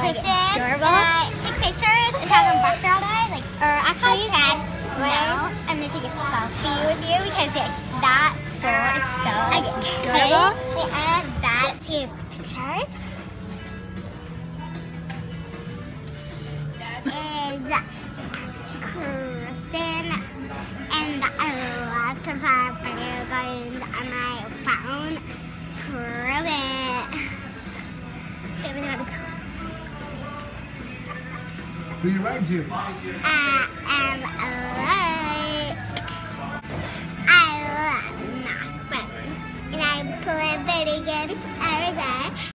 Kristen, adorable. I take pictures and have them box all day. Like, or actually, Chad, now I'm gonna take a selfie with you because that girl is so adorable. And that's your picture. Is Kristen, and a lot of our video games on my phone. Prove it. Who are you writing to? I am alive. I love my friends, and I play video games every day.